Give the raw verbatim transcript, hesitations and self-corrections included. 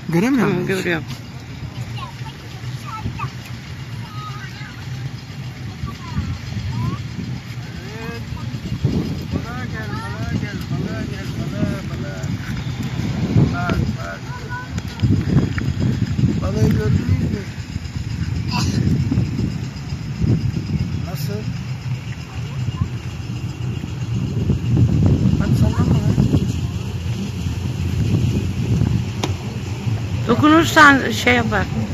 Göremiyor musun? Görüyorum. Balığa gel, balığa gel, balığa gel, balığa, balığa. Bak, bak. Balığı gördünüz mü? Nasıl? Hadi sallama lan. Dokunursan şey yapar.